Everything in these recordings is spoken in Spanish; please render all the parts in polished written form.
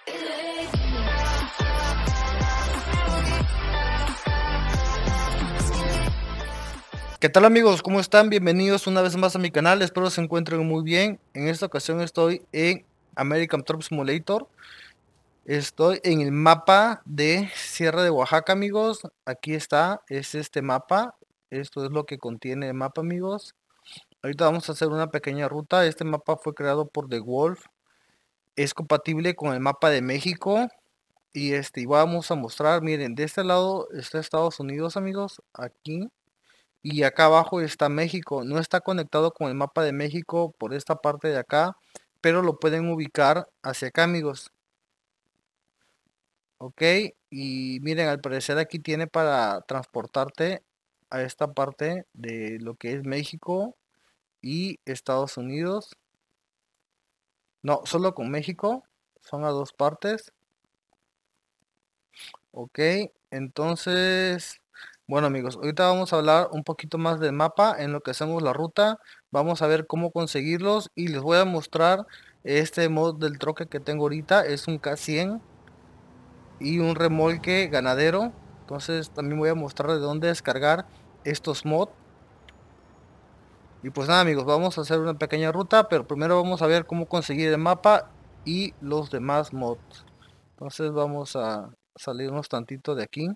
¿Qué tal amigos? ¿Cómo están? Bienvenidos una vez más a mi canal, espero se encuentren muy bien. En esta ocasión estoy en American Truck Simulator. Estoy en el mapa de Sierra de Oaxaca, amigos. Aquí está, es este mapa. Esto es lo que contiene el mapa, amigos. Ahorita vamos a hacer una pequeña ruta. Este mapa fue creado por The Wolf. Es compatible con el mapa de México. Y vamos a mostrar, miren, de este lado está Estados Unidos, amigos. Aquí. Y acá abajo está México. No está conectado con el mapa de México por esta parte de acá, pero lo pueden ubicar hacia acá, amigos. Ok, y miren, al parecer aquí tiene para transportarte a esta parte de lo que es México y Estados Unidos. No, solo con México. Son a dos partes. Ok, entonces, bueno amigos, ahorita vamos a hablar un poquito más del mapa en lo que hacemos la ruta. Vamos a ver cómo conseguirlos y les voy a mostrar este mod del troque que tengo ahorita. Es un K100 y un remolque ganadero. Entonces también voy a mostrar de dónde descargar estos mods. Y pues nada amigos, vamos a hacer una pequeña ruta, pero primero vamos a ver cómo conseguir el mapa y los demás mods. Entonces vamos a salirnos tantito de aquí.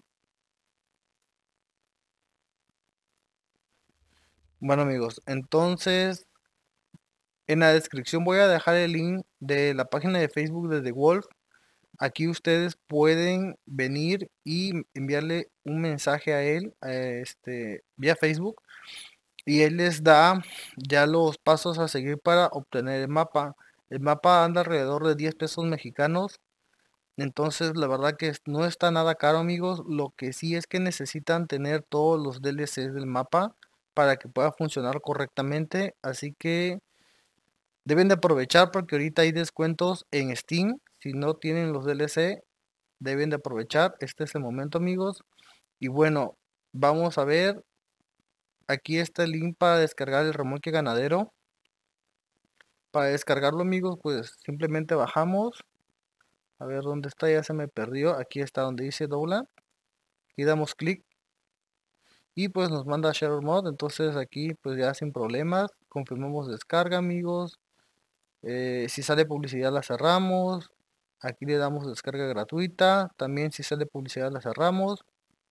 Bueno amigos, entonces en la descripción voy a dejar el link de la página de Facebook de The Wolf. Aquí ustedes pueden venir y enviarle un mensaje a él, vía Facebook, y él les da ya los pasos a seguir para obtener el mapa. El mapa anda alrededor de 10 pesos mexicanos. Entonces la verdad que no está nada caro amigos. Lo que sí es que necesitan tener todos los DLCs del mapa para que pueda funcionar correctamente. Así que deben de aprovechar porque ahorita hay descuentos en Steam. Si no tienen los DLC, deben de aprovechar. Este es el momento, amigos. Y bueno, vamos a ver. Aquí está el link para descargar el remolque ganadero. Para descargarlo, amigos, pues simplemente bajamos. A ver dónde está, ya se me perdió. Aquí está donde dice dobla. Aquí damos clic. Y pues nos manda a Share Mod. Entonces aquí pues ya sin problemas. Confirmamos descarga, amigos. Si sale publicidad la cerramos. Aquí le damos descarga gratuita. También si sale publicidad la cerramos.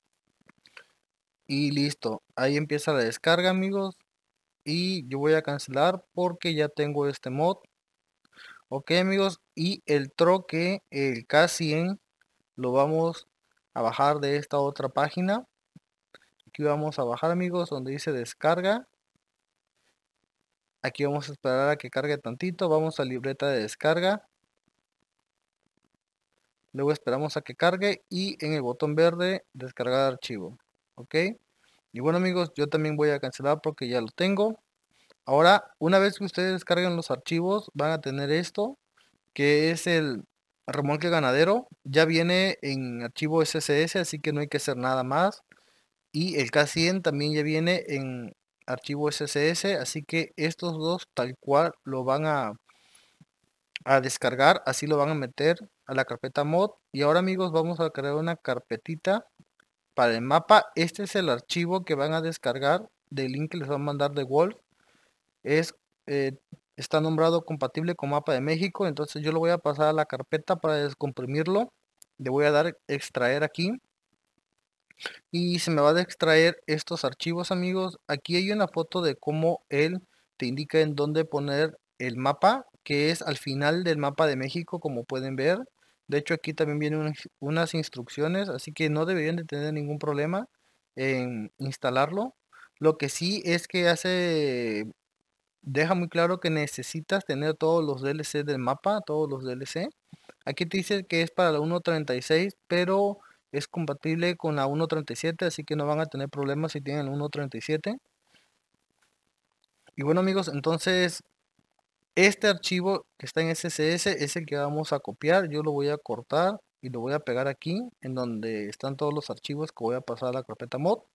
Y listo. Ahí empieza la descarga amigos. Y yo voy a cancelar porque ya tengo este mod. Ok amigos. Y el troque, el K100, lo vamos a bajar de esta otra página. Aquí vamos a bajar amigos donde dice descarga. Aquí vamos a esperar a que cargue tantito. Vamos a libreta de descarga. Luego esperamos a que cargue y en el botón verde descargar archivo. Ok. Y bueno amigos, yo también voy a cancelar porque ya lo tengo. Ahora, una vez que ustedes descarguen los archivos, van a tener esto, que es el remolque ganadero. Ya viene en archivo SSS, así que no hay que hacer nada más. Y el K100 también ya viene en archivo SSS, así que estos dos tal cual lo van a descargar, así lo van a meter a la carpeta mod. Y ahora amigos vamos a crear una carpetita para el mapa. Este es el archivo que van a descargar del link que les va a mandar de Wolf. Es, eh, está nombrado compatible con mapa de México, entonces yo lo voy a pasar a la carpeta para descomprimirlo. Le voy a dar extraer aquí y se me va a extraer estos archivos amigos. Aquí hay una foto de cómo él te indica en dónde poner el mapa, que es al final del mapa de México, como pueden ver. De hecho aquí también vienen unas instrucciones, así que no deberían de tener ningún problema en instalarlo. Lo que sí es que deja muy claro que necesitas tener todos los DLC del mapa, todos los DLC. Aquí te dice que es para la 1.36, pero es compatible con la 1.37, así que no van a tener problemas si tienen la 1.37. Y bueno amigos, entonces este archivo que está en SSS es el que vamos a copiar. Yo lo voy a cortar y lo voy a pegar aquí, en donde están todos los archivos que voy a pasar a la carpeta mod.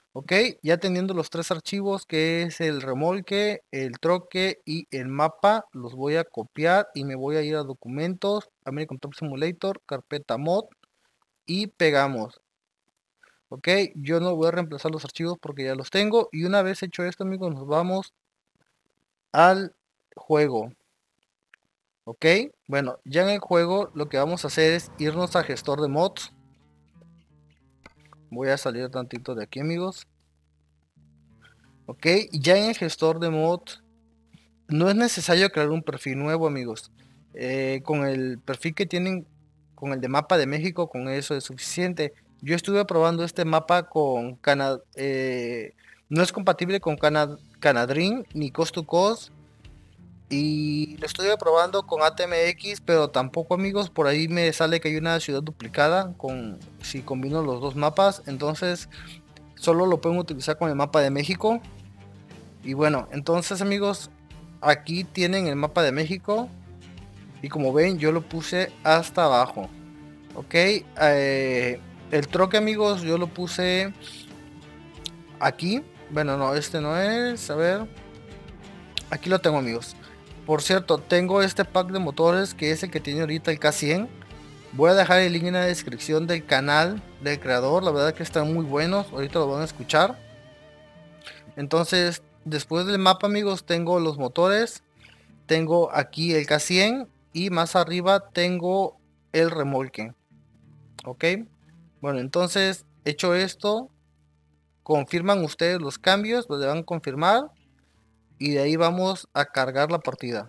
Ok, ya teniendo los tres archivos, que es el remolque, el troque y el mapa, los voy a copiar y me voy a ir a documentos, American Truck Simulator, carpeta mod y pegamos. Ok, yo no voy a reemplazar los archivos porque ya los tengo. Y una vez hecho esto, amigos, nos vamos al juego. Ok, bueno, ya en el juego lo que vamos a hacer es irnos a gestor de mods. Voy a salir tantito de aquí, amigos. Ok, ya en el gestor de mods no es necesario crear un perfil nuevo, amigos. Con el perfil que tienen, con el de mapa de México, con eso es suficiente. Yo estuve probando este mapa con Canadá. No es compatible con Canadrim ni Cost to Cost. Y lo estuve probando con ATMX, pero tampoco, amigos, por ahí me sale que hay una ciudad duplicada si combino los dos mapas. Entonces solo lo pueden utilizar con el mapa de México. Y bueno, entonces, amigos, aquí tienen el mapa de México. Y como ven, yo lo puse hasta abajo. Ok, el troque, amigos, yo lo puse aquí. Bueno, no, este no es. A ver, aquí lo tengo, amigos. Por cierto, tengo este pack de motores que es el que tiene ahorita el K100. Voy a dejar el link en la descripción del canal del creador. La verdad que están muy buenos. Ahorita lo van a escuchar. Entonces, después del mapa, amigos, tengo los motores. Tengo aquí el K100 y más arriba tengo el remolque. Ok. Bueno, entonces, hecho esto, confirman ustedes los cambios. Los van a confirmar. Y de ahí vamos a cargar la partida.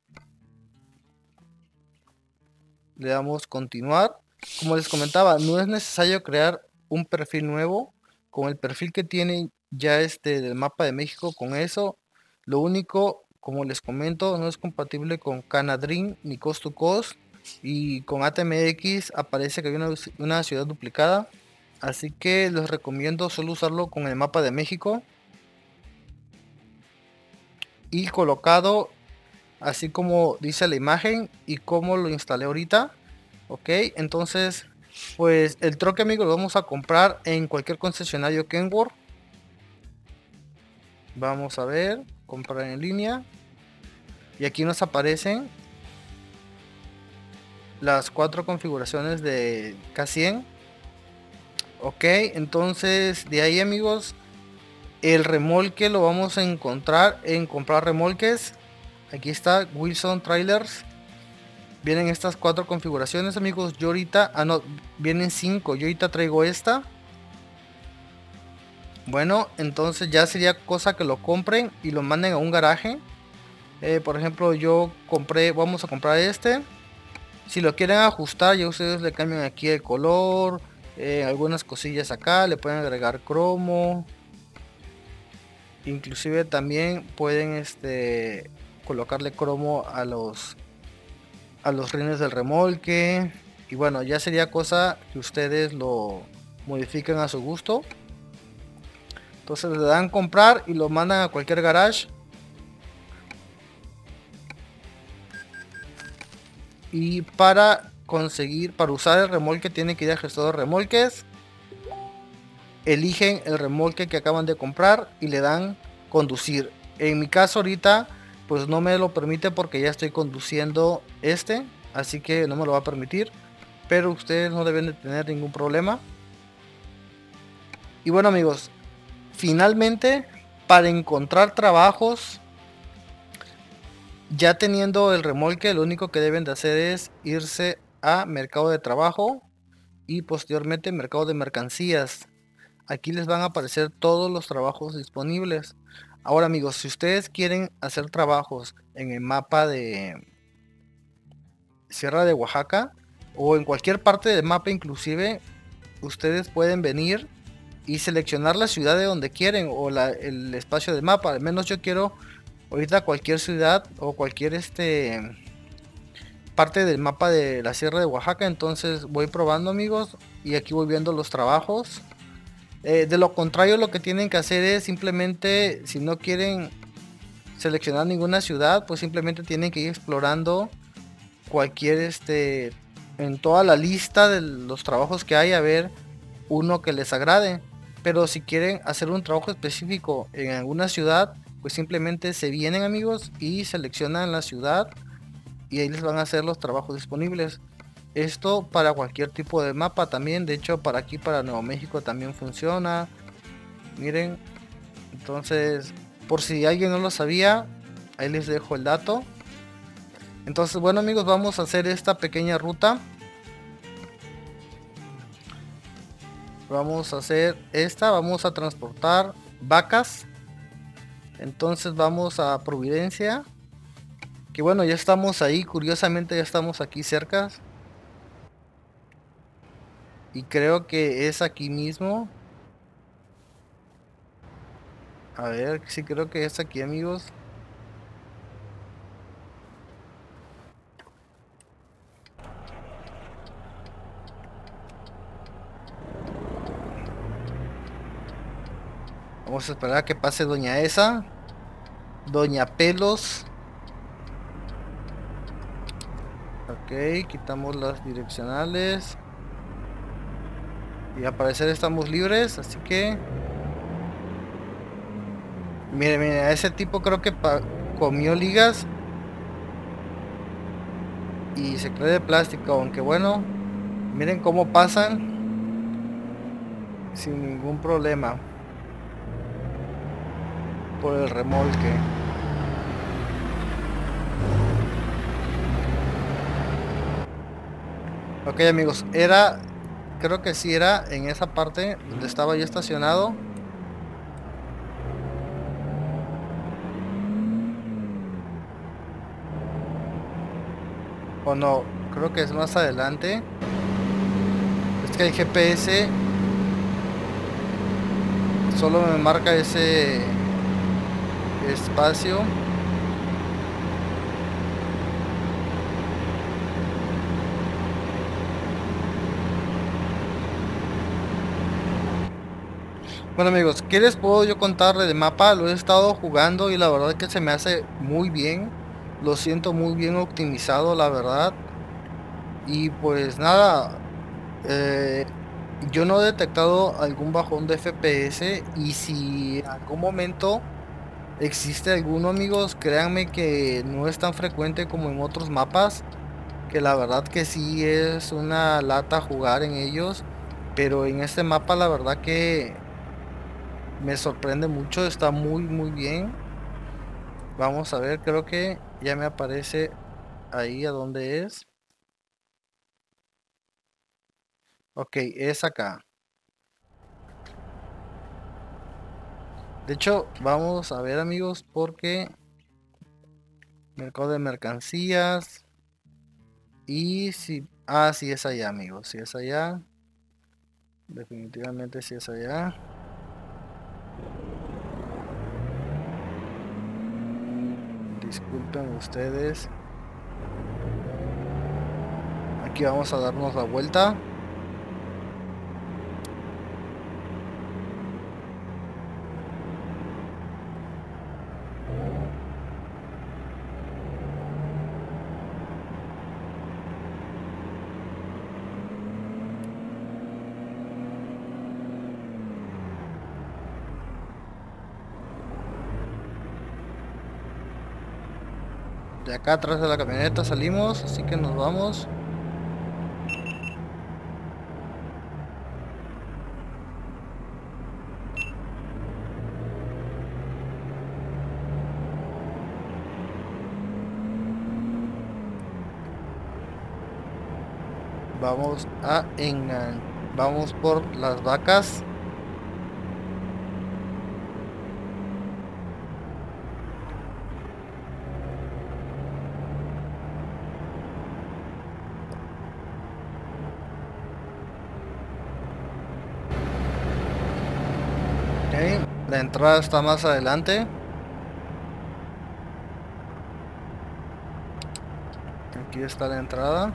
Le damos continuar. Como les comentaba, no es necesario crear un perfil nuevo. Con el perfil que tiene ya del mapa de México, con eso, lo único, como les comento, no es compatible con Canadrim ni Cost to Cost. Y con ATMX aparece que hay una ciudad duplicada. Así que les recomiendo solo usarlo con el mapa de México. Y colocado así como dice la imagen y como lo instalé ahorita. Ok, entonces pues el troque, amigos, lo vamos a comprar en cualquier concesionario Kenworth. Vamos a ver, comprar en línea, y aquí nos aparecen las 4 configuraciones de K100. Ok, entonces de ahí, amigos, el remolque lo vamos a encontrar en comprar remolques. Aquí está Wilson Trailers. Vienen estas 4 configuraciones, amigos. Yo ahorita, no, vienen 5. Yo ahorita traigo esta. Bueno, entonces ya sería cosa que lo compren y lo manden a un garaje. Por ejemplo, yo compré, vamos a comprar este. Si lo quieren ajustar, ya ustedes le cambian aquí el color, algunas cosillas acá, le pueden agregar cromo. Inclusive también pueden colocarle cromo a los rines del remolque. Y bueno, ya sería cosa que ustedes lo modifiquen a su gusto. Entonces le dan comprar y lo mandan a cualquier garage. Y para usar el remolque, tienen que ir al gestor de remolques. Eligen el remolque que acaban de comprar y le dan conducir. En mi caso ahorita pues no me lo permite porque ya estoy conduciendo así que no me lo va a permitir, pero ustedes no deben de tener ningún problema. Y bueno, amigos, finalmente, para encontrar trabajos, ya teniendo el remolque, lo único que deben de hacer es irse a mercado de trabajo y posteriormente mercado de mercancías. Aquí les van a aparecer todos los trabajos disponibles. Ahora, amigos, si ustedes quieren hacer trabajos en el mapa de Sierra de Oaxaca o en cualquier parte del mapa, inclusive, ustedes pueden venir y seleccionar la ciudad de donde quieren o el espacio del mapa. Al menos yo quiero ahorita cualquier ciudad o cualquier parte del mapa de la Sierra de Oaxaca. Entonces voy probando, amigos, y aquí voy viendo los trabajos. De lo contrario, lo que tienen que hacer es simplemente, si no quieren seleccionar ninguna ciudad, pues simplemente tienen que ir explorando cualquier en toda la lista de los trabajos que hay, a ver uno que les agrade. Pero si quieren hacer un trabajo específico en alguna ciudad, pues simplemente se vienen, amigos, y seleccionan la ciudad y ahí les van a hacer los trabajos disponibles. Esto para cualquier tipo de mapa también, de hecho para aquí, para Nuevo México también funciona. Miren, entonces, por si alguien no lo sabía, ahí les dejo el dato. Entonces, bueno, amigos, vamos a hacer esta pequeña ruta. Vamos a hacer esta, vamos a transportar vacas. Entonces vamos a Providencia, que bueno, ya estamos ahí, curiosamente ya estamos aquí cerca. Y creo que es aquí mismo. A ver, sí creo que es aquí, amigos. Vamos a esperar a que pase Doña Esa. Doña Pelos. Ok, quitamos las direccionales. Y al parecer estamos libres, así que... Mire, mire, a ese tipo creo que comió ligas. Y se cree de plástico, aunque bueno, miren cómo pasan sin ningún problema por el remolque. Ok, amigos, creo que sí era en esa parte donde estaba yo estacionado. O no, creo que es más adelante. Es que el GPS solo me marca ese espacio. Bueno, amigos, ¿qué les puedo yo contarle de mapa? Lo he estado jugando y la verdad que se me hace muy bien. Lo siento muy bien optimizado, la verdad. Y pues nada, eh, yo no he detectado algún bajón de FPS. Y si en algún momento existe alguno, amigos, créanme que no es tan frecuente como en otros mapas, que la verdad que sí es una lata jugar en ellos. Pero en este mapa la verdad que me sorprende mucho, está muy bien. Vamos a ver, creo que ya me aparece ahí a dónde es. Ok, es acá. De hecho, vamos a ver, amigos, porque mercado de mercancías. Y si... Ah, sí es allá, amigos, si es allá. Definitivamente si es allá. Disculpen ustedes. Aquí vamos a darnos la vuelta. De acá atrás de la camioneta salimos, así que nos vamos. Vamos a vamos por las vacas. Ok, la entrada está más adelante. Aquí está la entrada.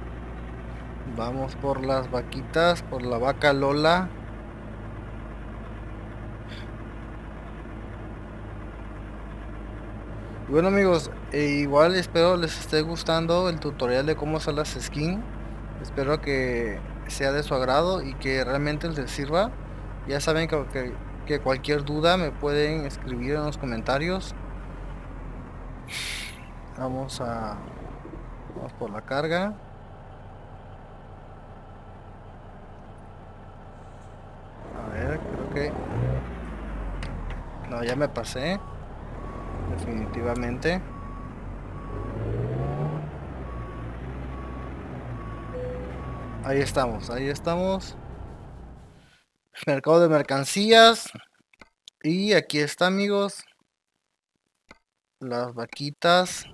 Vamos por las vaquitas, por la vaca Lola. Bueno amigos, igual espero les esté gustando el tutorial de cómo hacer las skins. Espero que sea de su agrado y que realmente les sirva. Ya saben que cualquier duda me pueden escribir en los comentarios. Vamos por la carga. A ver, creo que... No, ya me pasé. Definitivamente. Ahí estamos, ahí estamos. Mercado de mercancías. Y aquí está amigos. Las vaquitas.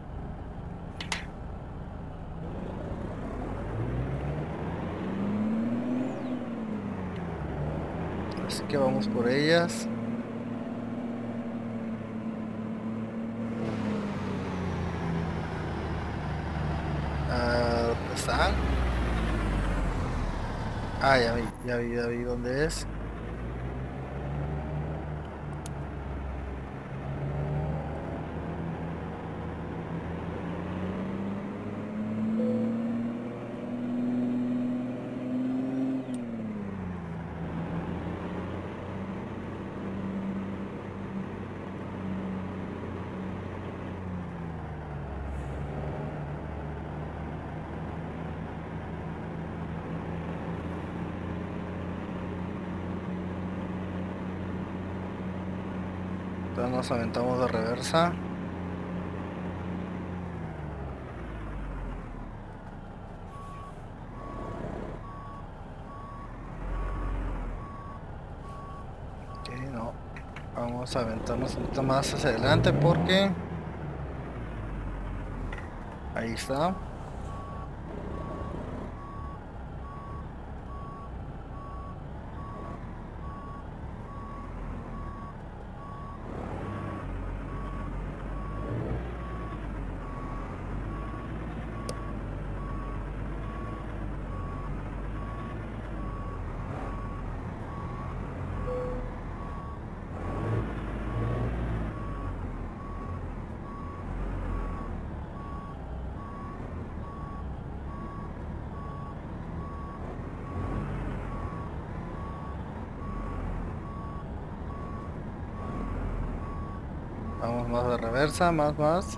Así que vamos por ellas. ¿Dónde están? Ah, ya vi dónde es. Entonces nos aventamos de reversa. Ok, no. Vamos a aventarnos un poquito más hacia adelante porque... Ahí está. Vamos más de reversa, más.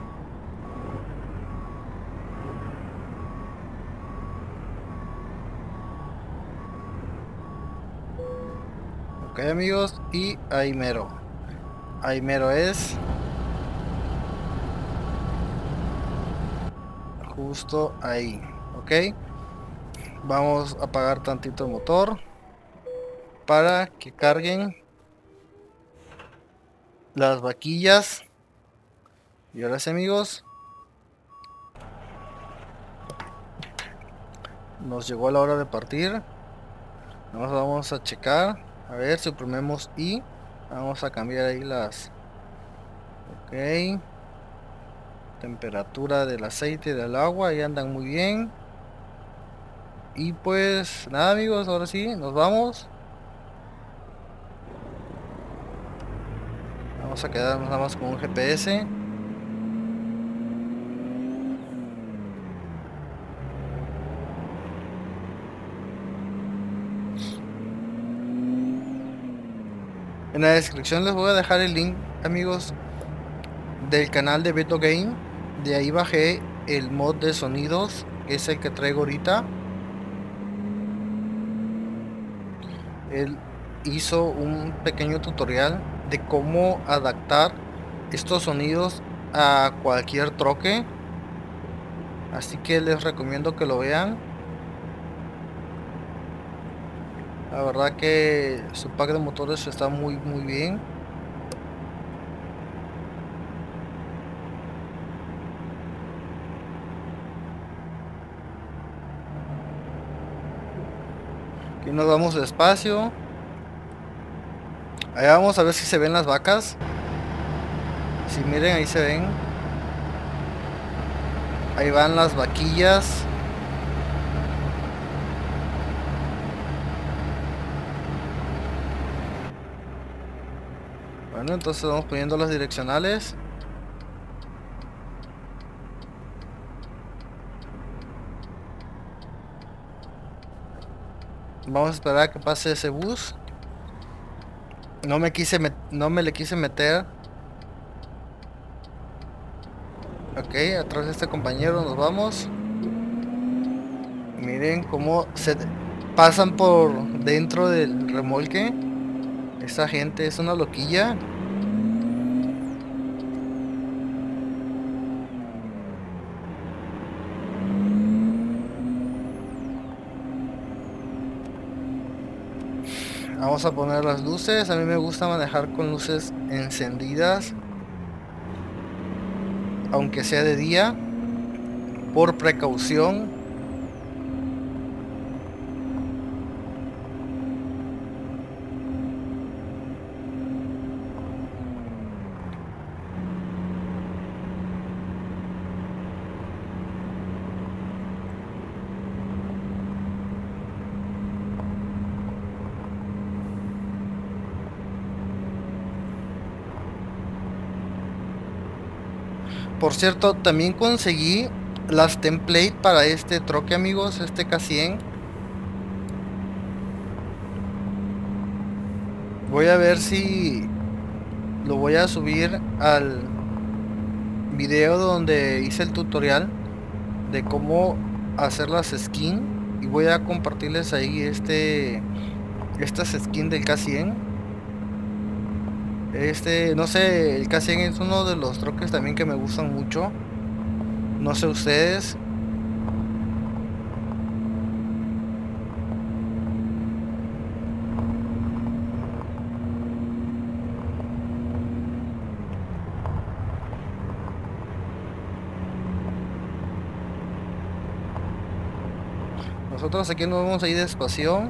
Ok amigos, y ahí mero. Ahí mero es. Justo ahí. Ok. Vamos a apagar tantito el motor para que carguen las vaquillas. Y ahora sí amigos, nos llegó la hora de partir. Nos vamos a checar, a ver si oprimimos y vamos a cambiar ahí las... Ok, temperatura del aceite y del agua, ahí andan muy bien. Y pues nada amigos, ahora sí, nos vamos. Vamos a quedarnos nada más con un GPS. En la descripción les voy a dejar el link amigos del canal de Beto Game. De ahí bajé el mod de sonidos, que es el que traigo ahorita. Él hizo un pequeño tutorial de cómo adaptar estos sonidos a cualquier troque. Así que les recomiendo que lo vean. La verdad que su pack de motores está muy bien. Aquí nos vamos despacio. Allá vamos a ver si se ven las vacas. Si miren, ahí se ven. Ahí van las vaquillas. Bueno, entonces vamos poniendo las direccionales. Vamos a esperar a que pase ese bus. No me le quise meter. Ok, atrás de este compañero nos vamos. Miren cómo se pasan por dentro del remolque. Esa gente es una loquilla. Vamos a poner las luces. A mí me gusta manejar con luces encendidas, aunque sea de día, por precaución. Por cierto, también conseguí las templates para este troque, amigos, este K100. Voy a ver si lo voy a subir al video donde hice el tutorial de cómo hacer las skins, y voy a compartirles ahí estas skins del K100. No sé, el K100 es uno de los troques también que me gustan mucho. No sé ustedes. Nosotros aquí nos vamos a ir despacio.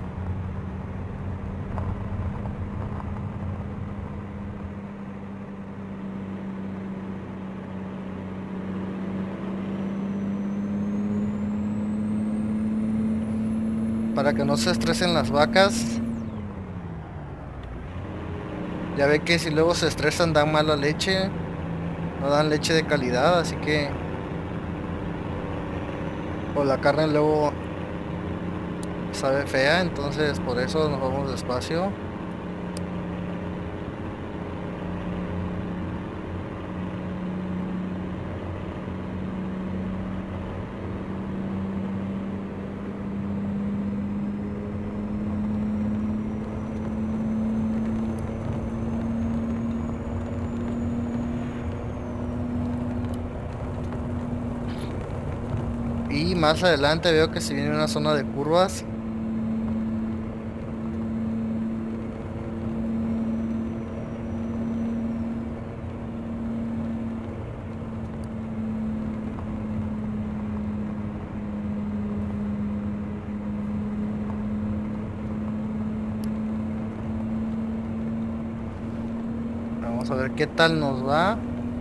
Para que no se estresen las vacas. Ya ve que si luego se estresan dan mala leche. No dan leche de calidad, así que... O la carne luego sabe fea, entonces por eso nos vamos despacio. Y más adelante veo que se viene una zona de curvas. Vamos a ver qué tal nos va.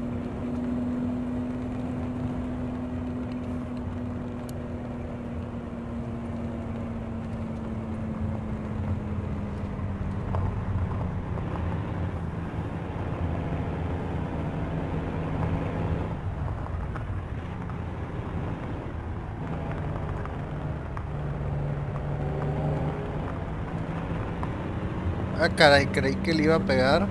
Ah, caray, creí que le iba a pegar.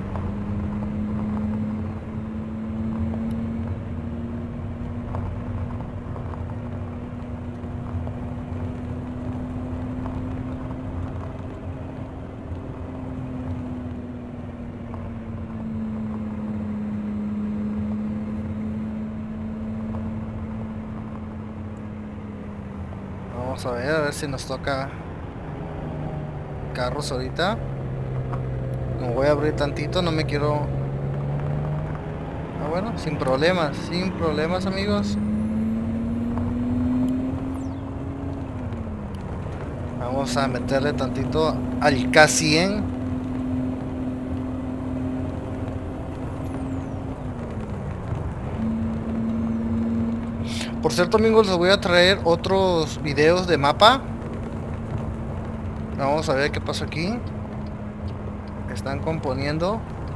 Vamos a ver si nos toca carros ahorita. Me voy a abrir tantito, no me quiero... Ah, bueno, sin problemas, amigos. Vamos a meterle tantito al K100. Por cierto, amigos, les voy a traer otros videos de mapa. Vamos a ver qué pasa aquí. Están componiendo.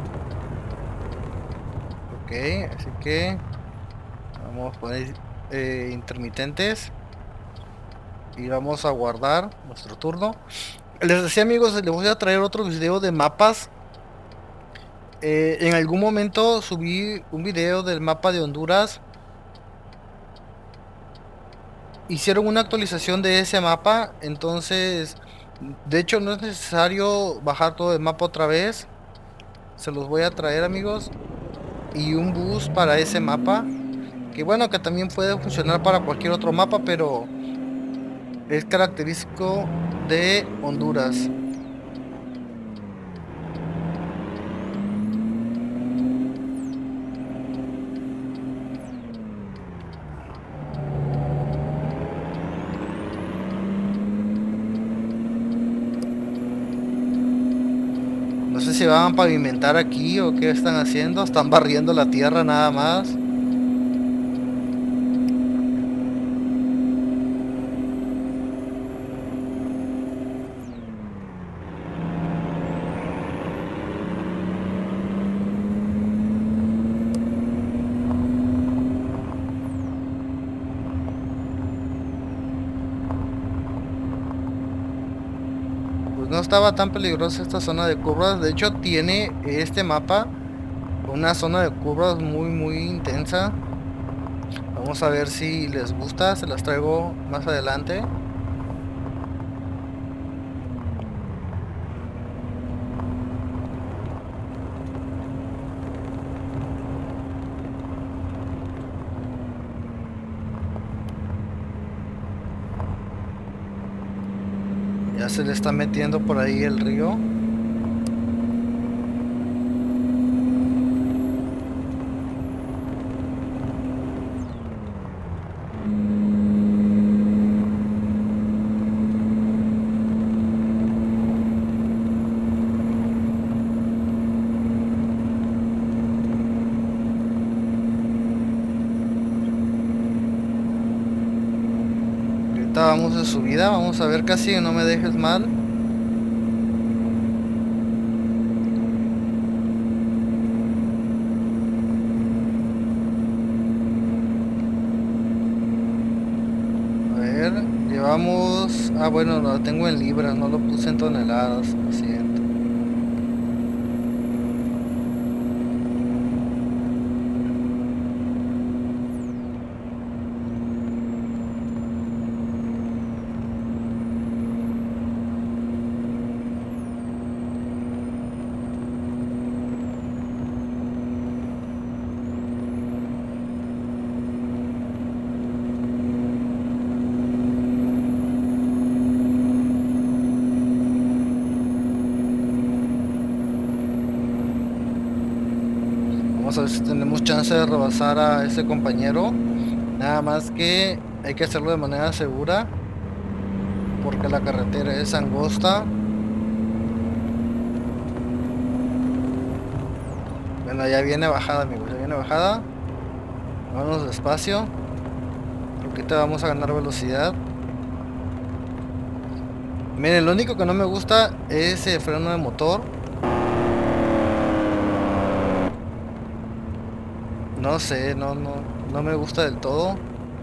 Ok, así que vamos a poner intermitentes y vamos a guardar nuestro turno. Les decía amigos, les voy a traer otro video de mapas. En algún momento subí un video del mapa de Honduras. Hicieron una actualización de ese mapa, entonces de hecho no es necesario bajar todo el mapa otra vez. Se los voy a traer amigos. Y un bus para ese mapa, que bueno, que también puede funcionar para cualquier otro mapa, pero es característico de Honduras. No sé si van a pavimentar aquí o qué están haciendo. Están barriendo la tierra nada más. Pues no estaba tan peligrosa esta zona de curvas. De hecho tiene este mapa una zona de curvas muy intensa. Vamos a ver si les gusta. Se las traigo más adelante. Ya se le está metiendo por ahí el río. Ahorita vamos de subida, vamos a ver casi, no me dejes mal. A ver, llevamos... Ah, bueno, lo tengo en libras, no lo puse en toneladas, lo siento. Vamos a ver si tenemos chance de rebasar a ese compañero. Nada más que hay que hacerlo de manera segura, porque la carretera es angosta. Bueno, ya viene bajada amigos, ya viene bajada. Vamos despacio, porque te vamos a ganar velocidad. Miren, lo único que no me gusta es el freno de motor. No sé, no me gusta del todo.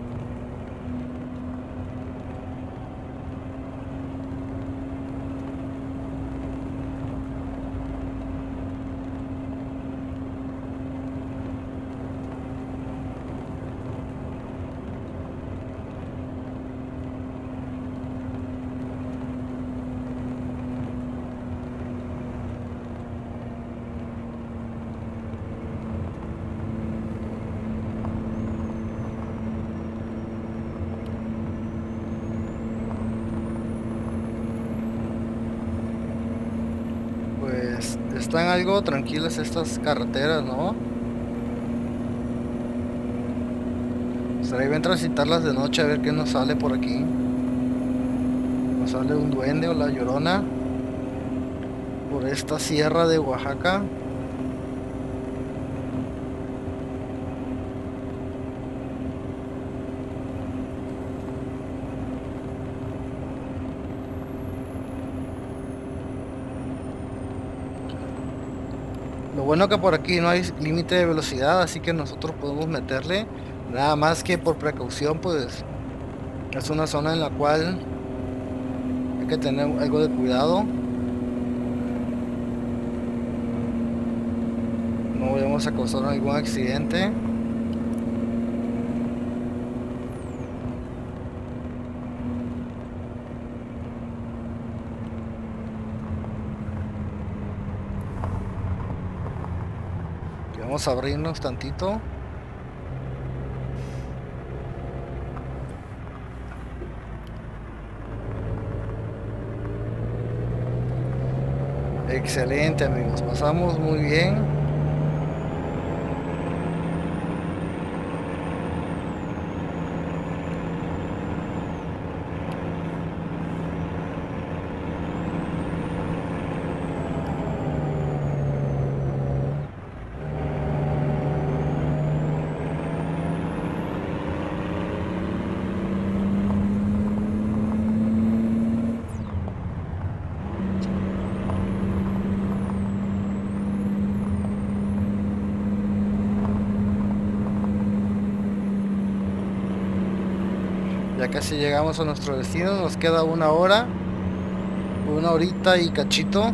Pues están algo tranquilas estas carreteras, ¿no? Estaría bien transitarlas de noche a ver qué nos sale por aquí. Nos sale un duende o la llorona por esta sierra de Oaxaca. Lo bueno que por aquí no hay límite de velocidad, así que nosotros podemos meterle. Nada más que por precaución, pues es una zona en la cual hay que tener algo de cuidado. No vayamos a causar algún accidente. Y vamos a abrirnos tantito. Excelente, amigos, pasamos muy bien. Ya casi llegamos a nuestro destino, nos queda una hora, una horita y cachito.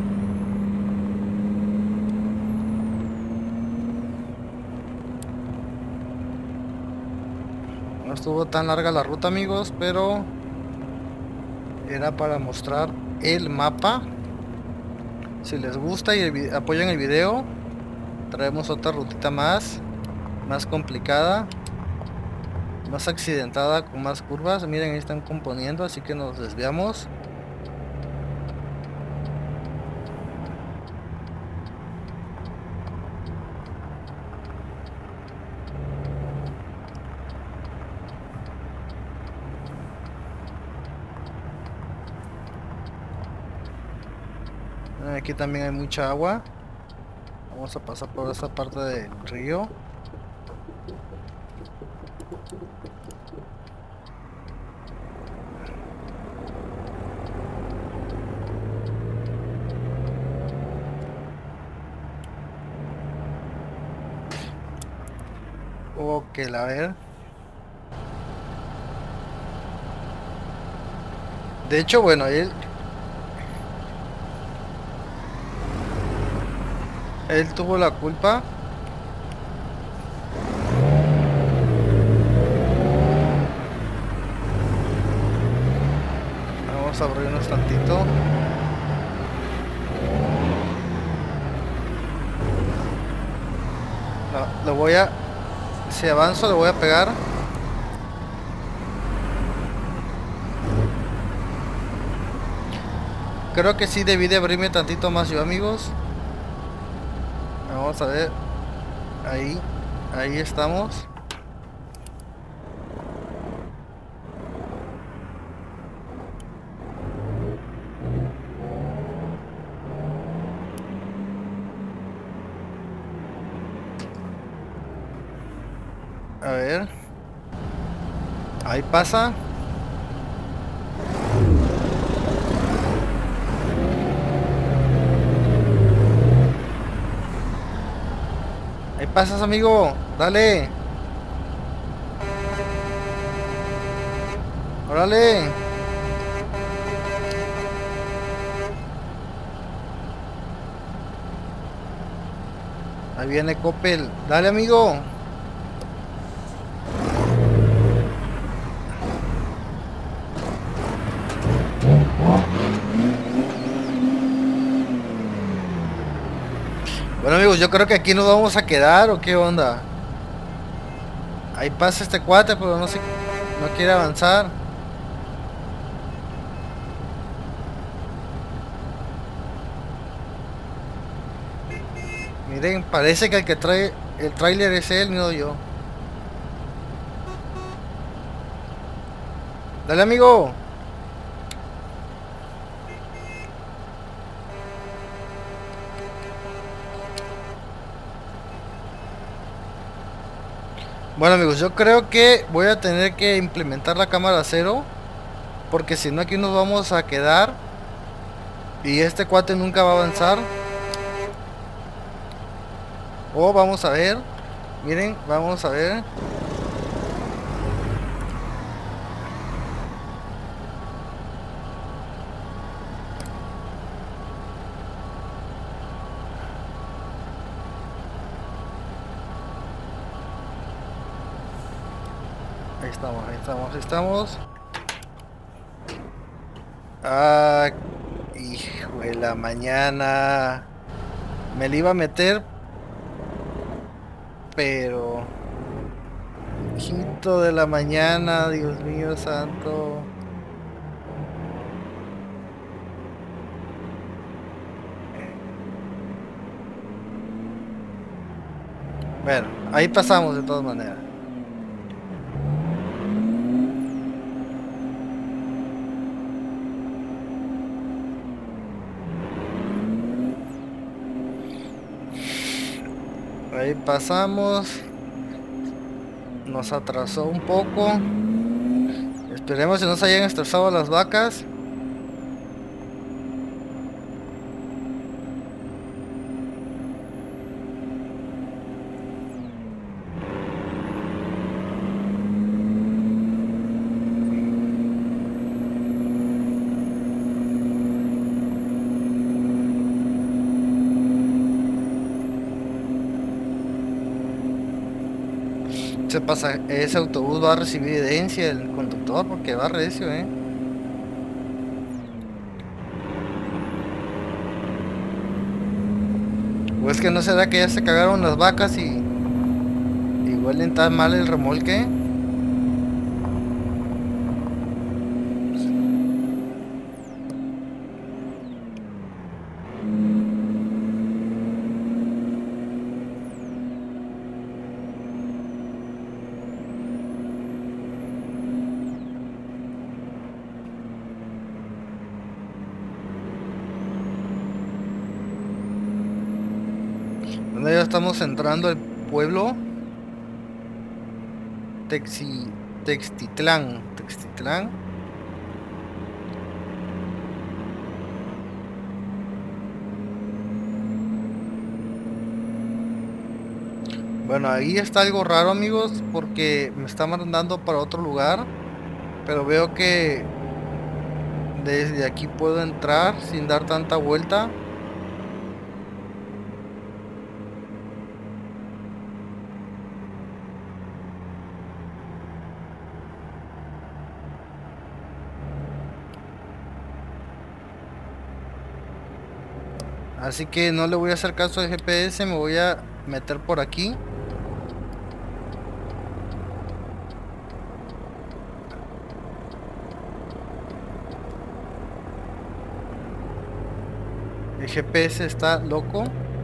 No estuvo tan larga la ruta, amigos, pero era para mostrar el mapa. Si les gusta y apoyan el video, traemos otra rutita más complicada, más accidentada, con más curvas. Miren, ahí están componiendo, así que nos desviamos. Aquí también hay mucha agua. Vamos a pasar por esta parte del río. Ok, a ver. De hecho, bueno, él tuvo la culpa. Vamos a abrirnos tantito. No, lo voy a... Si avanzo, le voy a pegar. Creo que sí debí de abrirme tantito más yo, amigos. Vamos a ver. Ahí estamos. A ver. Ahí pasa. Ahí pasas, amigo. Dale. Órale. Ahí viene Coppel. Dale, amigo. Bueno, amigos, yo creo que aquí nos vamos a quedar, ¿o qué onda? Ahí pasa este cuate, pero no quiere avanzar. Miren, parece que el que trae el tráiler es él, no yo. Dale, amigo. Bueno, amigos, yo creo que voy a tener que implementar la cámara cero, porque si no aquí nos vamos a quedar y este cuate nunca va a avanzar. Oh, vamos a ver. Miren, vamos a ver. Ahí estamos, ahí estamos, ahí estamos. Ah, hijo de la mañana. Me le iba a meter, pero... Hijito de la mañana, Dios mío santo. Bueno, ahí pasamos de todas maneras. Ahí pasamos. Nos atrasó un poco. Esperemos que no se hayan estresado las vacas. Ese autobús va a recibir evidencia del conductor porque va recio, O es que no será que ya se cagaron las vacas y huelen tan mal el remolque. Bueno, ya estamos entrando al pueblo Texi, Textitlán. Bueno, ahí está algo raro, amigos, porque me está mandando para otro lugar, pero veo que desde aquí puedo entrar sin dar tanta vuelta. Así que no le voy a hacer caso al GPS, me voy a meter por aquí. El GPS está loco.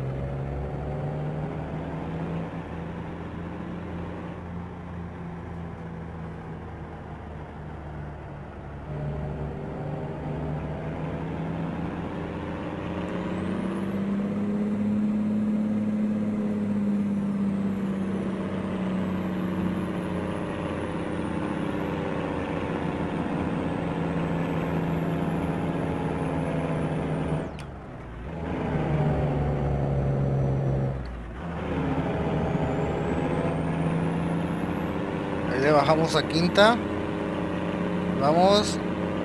Ahí le bajamos a quinta. Vamos.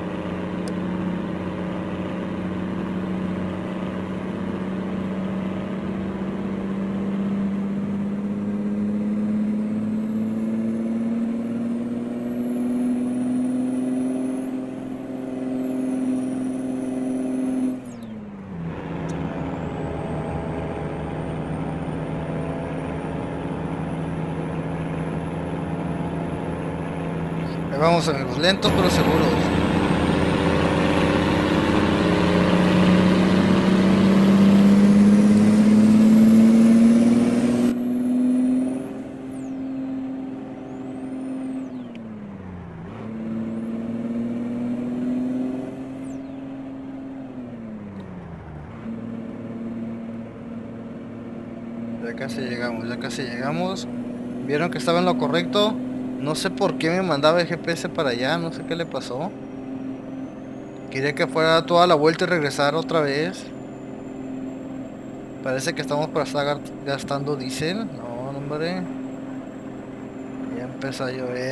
Ahí vamos, amigos, lentos pero seguros. Ya casi llegamos, ya casi llegamos. Vieron que estaba en lo correcto. No sé por qué me mandaba el GPS para allá, no sé qué le pasó. Quería que fuera toda la vuelta y regresar otra vez. Parece que estamos para estar gastando diésel. No, hombre. Ya empezó a llover.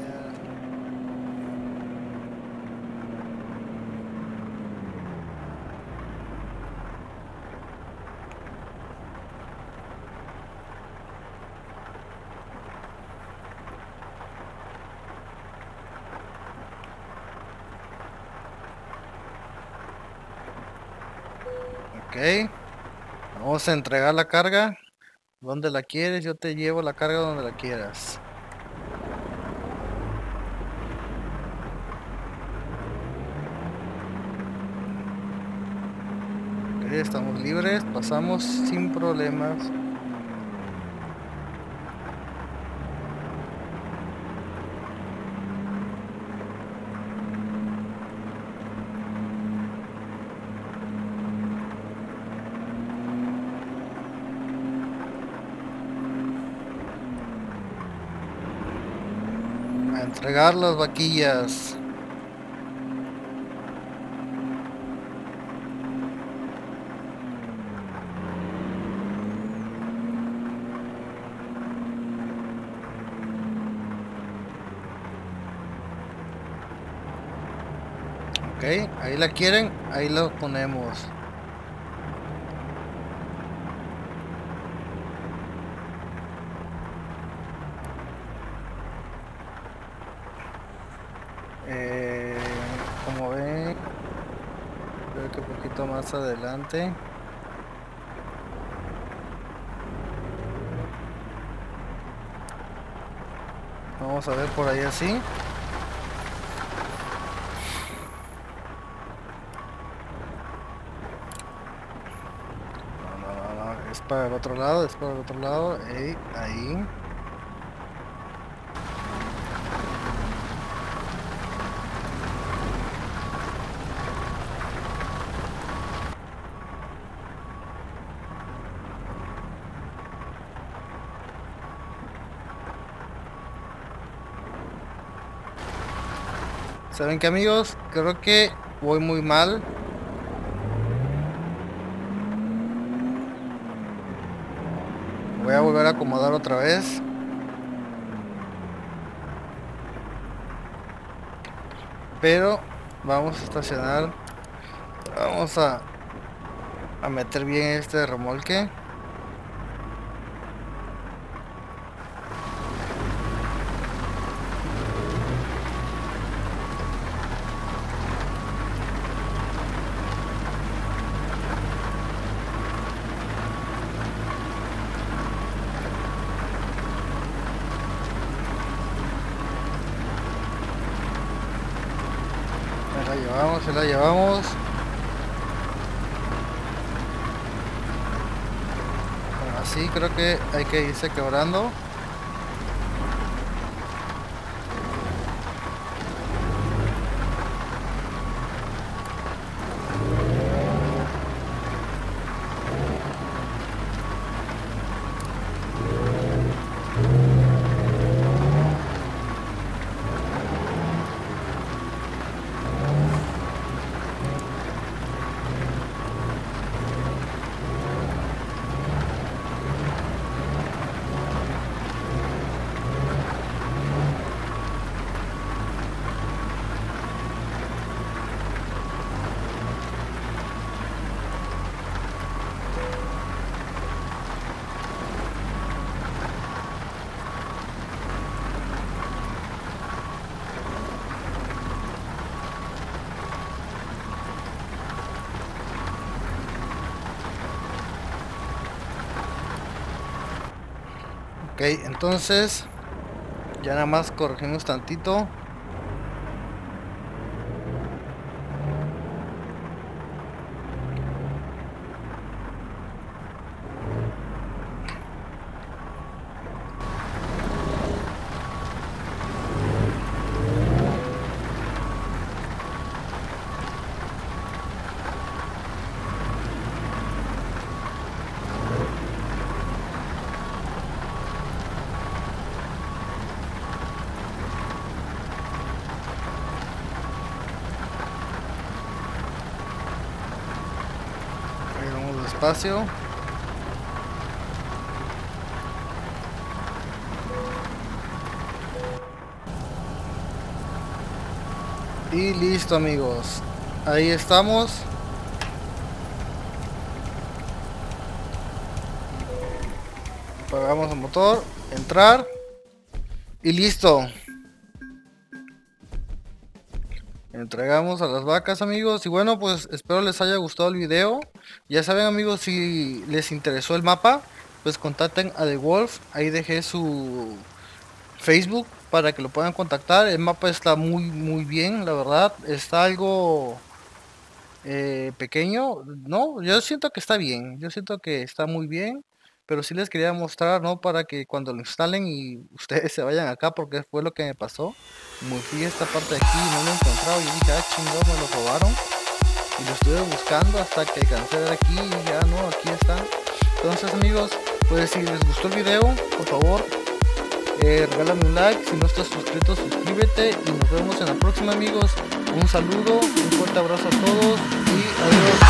Ok. Vamos a entregar la carga. ¿Dónde la quieres? Yo te llevo la carga donde la quieras. Ok, estamos libres. Pasamos sin problemas. A entregar las vaquillas. Ok, ahí la quieren, ahí la ponemos. Eh, Como ven, creo que un poquito más adelante. Vamos a ver por ahí así. No, es para el otro lado, es para el otro lado. Ey, ahí. ¿Saben qué, amigos? Creo que voy muy mal. Voy a volver a acomodar otra vez. Pero vamos a estacionar. Vamos a meter bien este remolque. Se la llevamos. Bueno, así creo que hay que irse quebrando. Ok, entonces ya nada más corregimos tantito. Ahí vamos despacio. Y listo, amigos. Ahí estamos. Apagamos el motor. Entrar. Y listo. Entregamos a las vacas, amigos. Y bueno, pues espero les haya gustado el video. Ya saben, amigos, si les interesó el mapa, pues contacten a The Wolf. Ahí dejé su Facebook para que lo puedan contactar. El mapa está muy bien, la verdad. Está algo pequeño. No, yo siento que está bien. Yo siento que está muy bien. Pero sí les quería mostrar, ¿no? Para que cuando lo instalen y ustedes se vayan acá, porque fue lo que me pasó. Me fui a esta parte de aquí y no lo he encontrado. Y dije, ah, chingón, me lo robaron. Y lo estuve buscando hasta que alcancé a ver aquí y ya no, aquí está. Entonces, amigos, pues si les gustó el video, por favor, regálame un like. Si no estás suscrito, suscríbete. Y nos vemos en la próxima, amigos. Un saludo, un fuerte abrazo a todos y adiós.